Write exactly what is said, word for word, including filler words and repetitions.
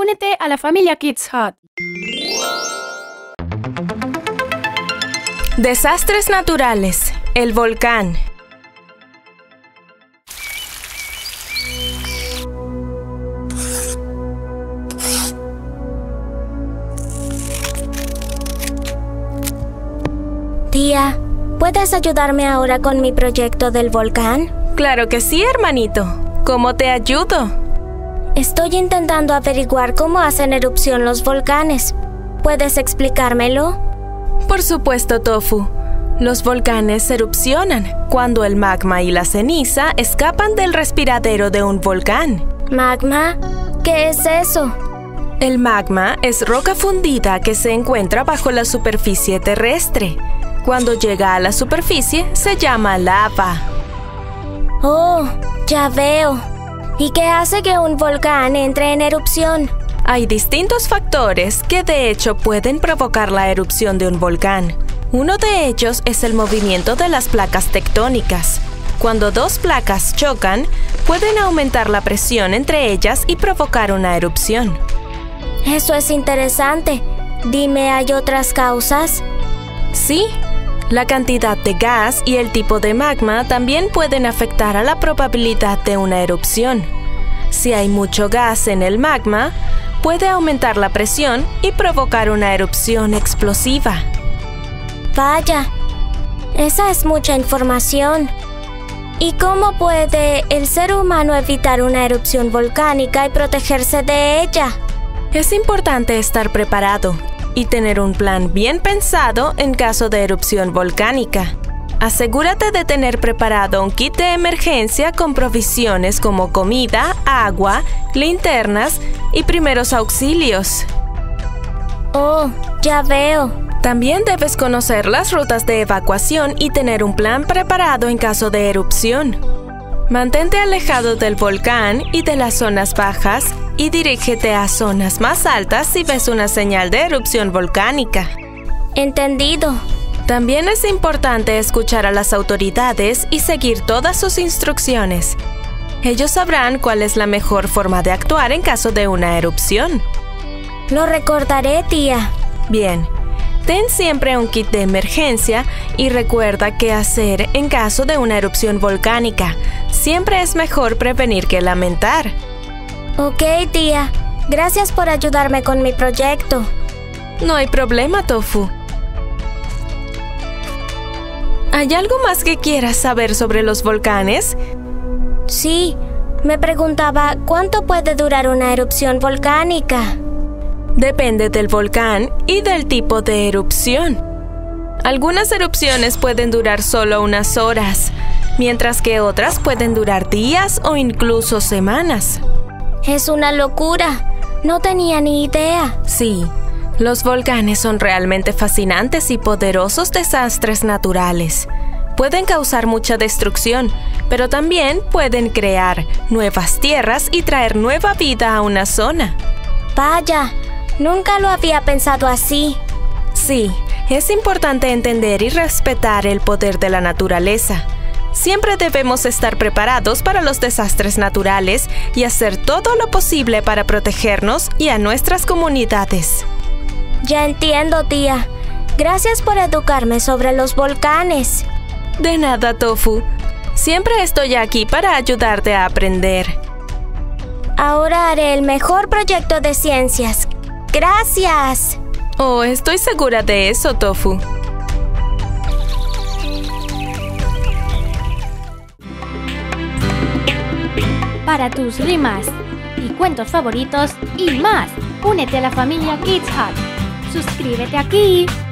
Únete a la familia Kids Hut. Desastres naturales. El volcán. Tía, ¿puedes ayudarme ahora con mi proyecto del volcán? Claro que sí, hermanito. ¿Cómo te ayudo? Estoy intentando averiguar cómo hacen erupción los volcanes. ¿Puedes explicármelo? Por supuesto, Tofu. Los volcanes erupcionan cuando el magma y la ceniza escapan del respiradero de un volcán. ¿Magma? ¿Qué es eso? El magma es roca fundida que se encuentra bajo la superficie terrestre. Cuando llega a la superficie, se llama lava. Oh, ya veo. ¿Y qué hace que un volcán entre en erupción? Hay distintos factores que de hecho pueden provocar la erupción de un volcán. Uno de ellos es el movimiento de las placas tectónicas. Cuando dos placas chocan, pueden aumentar la presión entre ellas y provocar una erupción. Eso es interesante. Dime, ¿hay otras causas? Sí. La cantidad de gas y el tipo de magma también pueden afectar a la probabilidad de una erupción. Si hay mucho gas en el magma, puede aumentar la presión y provocar una erupción explosiva. Vaya, esa es mucha información. ¿Y cómo puede el ser humano evitar una erupción volcánica y protegerse de ella? Es importante estar preparado y tener un plan bien pensado en caso de erupción volcánica. Asegúrate de tener preparado un kit de emergencia con provisiones como comida, agua, linternas y primeros auxilios. Oh, ya veo. También debes conocer las rutas de evacuación y tener un plan preparado en caso de erupción. Mantente alejado del volcán y de las zonas bajas y dirígete a zonas más altas si ves una señal de erupción volcánica. Entendido. También es importante escuchar a las autoridades y seguir todas sus instrucciones. Ellos sabrán cuál es la mejor forma de actuar en caso de una erupción. Lo recordaré, tía. Bien. Ten siempre un kit de emergencia y recuerda qué hacer en caso de una erupción volcánica. Siempre es mejor prevenir que lamentar. Ok, tía. Gracias por ayudarme con mi proyecto. No hay problema, Tofu. ¿Hay algo más que quieras saber sobre los volcanes? Sí. Me preguntaba, ¿cuánto puede durar una erupción volcánica? Depende del volcán y del tipo de erupción. Algunas erupciones pueden durar solo unas horas, mientras que otras pueden durar días o incluso semanas. Es una locura. No tenía ni idea. Sí, los volcanes son realmente fascinantes y poderosos desastres naturales. Pueden causar mucha destrucción, pero también pueden crear nuevas tierras y traer nueva vida a una zona. Vaya. Nunca lo había pensado así. Sí, es importante entender y respetar el poder de la naturaleza. Siempre debemos estar preparados para los desastres naturales y hacer todo lo posible para protegernos y a nuestras comunidades. Ya entiendo, tía. Gracias por educarme sobre los volcanes. De nada, Tofu. Siempre estoy aquí para ayudarte a aprender. Ahora haré el mejor proyecto de ciencias. ¡Gracias! Oh, estoy segura de eso, Tofu. Para tus rimas y cuentos favoritos y más, únete a la familia Kids Hut. Suscríbete aquí.